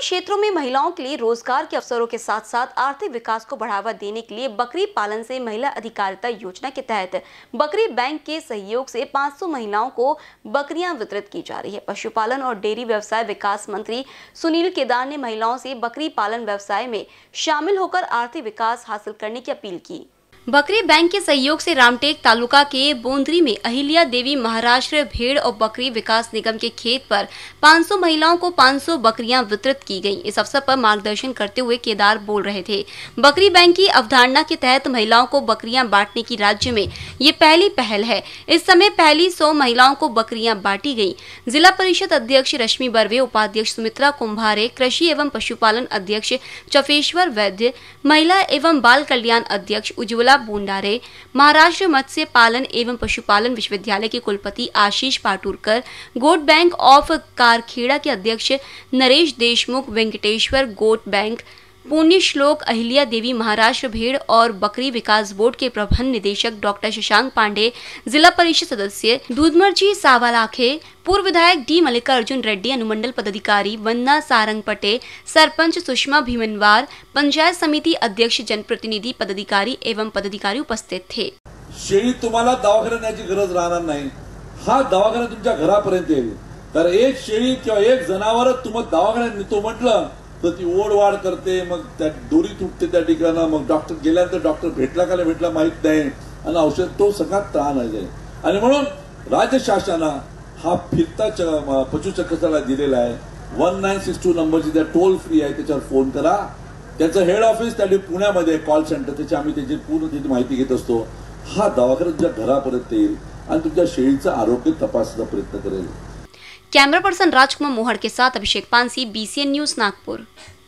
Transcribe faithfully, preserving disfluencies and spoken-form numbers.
क्षेत्रों में महिलाओं के लिए रोजगार के अवसरों के साथ साथ आर्थिक विकास को बढ़ावा देने के लिए बकरी पालन से महिला अधिकारिता योजना के तहत बकरी बैंक के सहयोग से पाँच सौ महिलाओं को बकरियां वितरित की जा रही है। पशुपालन और डेयरी व्यवसाय विकास मंत्री सुनील केदार ने महिलाओं से बकरी पालन व्यवसाय में शामिल होकर आर्थिक विकास हासिल करने की अपील की। बकरी बैंक के सहयोग से रामटेक तालुका के बोंदरी में अहिल्या देवी महाराष्ट्र भेड़ और बकरी विकास निगम के खेत पर पाँच सौ महिलाओं को पाँच सौ बकरियां वितरित की गईं। इस अवसर पर मार्गदर्शन करते हुए केदार बोल रहे थे। बकरी बैंक की अवधारणा के तहत महिलाओं को बकरियां बांटने की राज्य में ये पहली पहल है। इस समय पहली सौ महिलाओं को बकरियां बांटी गयी। जिला परिषद अध्यक्ष रश्मि बर्वे, उपाध्यक्ष सुमित्रा कुंभारे, कृषि एवं पशुपालन अध्यक्ष चफेश्वर वैद्य, महिला एवं बाल कल्याण अध्यक्ष उज्ज्वला बुंडारे, महाराष्ट्र मत्स्य पालन एवं पशुपालन विश्वविद्यालय के कुलपति आशीष पाटुरकर, गोट बैंक ऑफ कारखेड़ा के अध्यक्ष नरेश देशमुख, वेंकटेश्वर गोट बैंक, पुण्य श्लोक अहिल्या देवी महाराष्ट्र भेड़ और बकरी विकास बोर्ड के प्रबंध निदेशक डॉक्टर शशांक पांडे, जिला परिषद सदस्य दूधमर्जी सावालाखे, पूर्व विधायक डी मल्लिकार्जुन रेड्डी, अनुमंडल पदाधिकारी वंदना सारंगपटे, सरपंच सुषमा भीमनवार, पंचायत समिति अध्यक्ष, जनप्रतिनिधि, पदाधिकारी एवं पदाधिकारी उपस्थित थे। शेळी तुम्हाला दवाखान्याची गरज राहणार नाही, हा दवाखाना तुमच्या घरापर्यंत येईल। तर एक शेळी किंवा एक जनावर तुम्हाला दवाखान्यात नेतो म्हटलं तर ती ओढवाढ करते, मग त्या दोरी तुटते त्या ठिकाणी, मग डॉक्टर गेल्यानंतर डॉक्टर भेटला का नाही भेटला माहित नाही आणि औषध तो सगळा त्राण आहे। आणि म्हणून राज्य शासनानं हा फिरता पशुचिकित्सालय दिलेला आहे। वन नाईन सिक्स टू नंबरची त्या टोल फ्री आहे, त्याच्यावर फोन करा। त्याचं हेड ऑफिस त्या पुण्यामध्ये कॉल सेंटर, त्याची आम्ही त्याची पूर्ण त्याची माहिती घेत असतो। हा दवाखाना तुमच्या घरापर्यंत येईल आणि तुमच्या शेळीचं आरोग्य तपासण्याचा प्रयत्न करेल। कैमरा पर्सन राजकुमार मोहड़ के साथ अभिषेक पानसी, बीसीएन न्यूज, नागपुर।